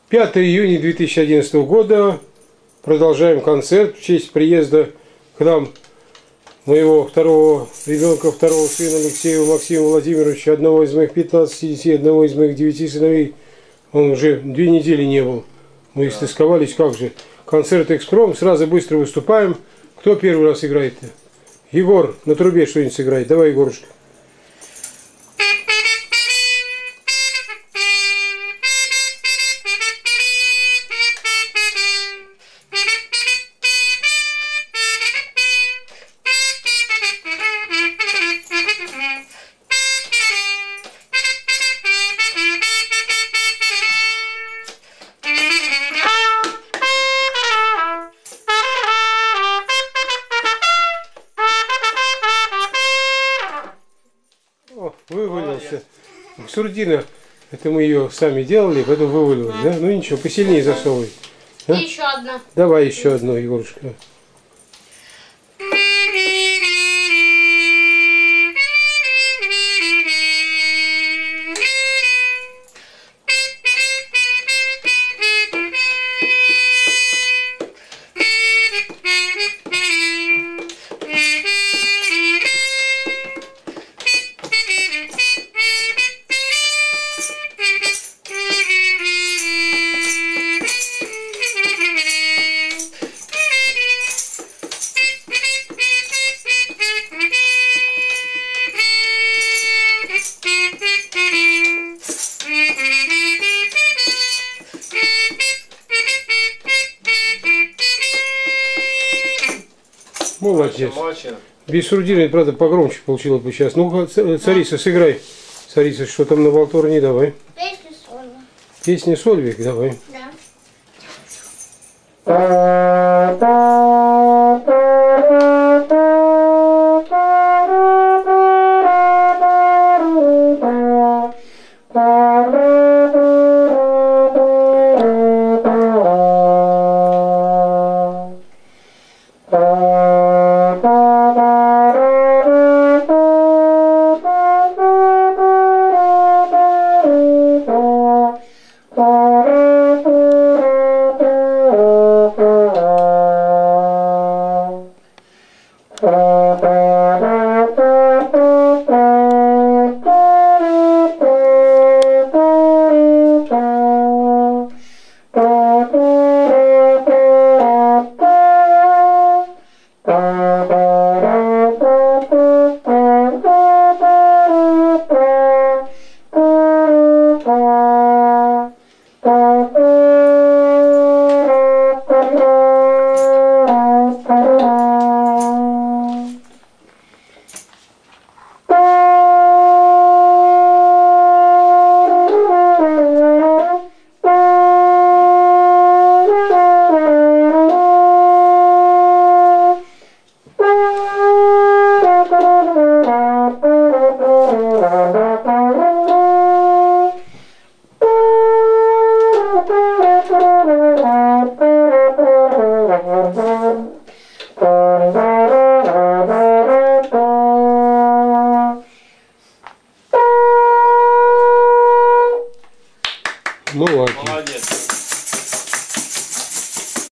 5 июня 2011 года. Продолжаем концерт в честь приезда к нам моего второго ребенка, второго сына Алексея Максима Владимировича, одного из моих 15 детей, одного из моих 9 сыновей. Он уже 2 недели не был. Мы истосковались, как же. Концерт «Экспром», сразу быстро выступаем. Кто первый раз играет-то? Егор, на трубе что-нибудь сыграет. Давай, Егорушка. Вывалился. Сурдина, это мы ее сами делали, потом вывалилась, да? Ну ничего, посильнее засовывай. И еще одна. Давай еще одну, Егорушка. Молодец. Без сурдины, правда, погромче получилось бы сейчас. Ну, царица, сыграй. Царица, что там на волторне, давай. Песня Сольвик. Песня Сольвик, давай. Да.